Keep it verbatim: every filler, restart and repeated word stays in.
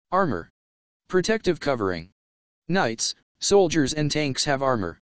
Armor. Protective covering. Knights, soldiers and tanks have armor.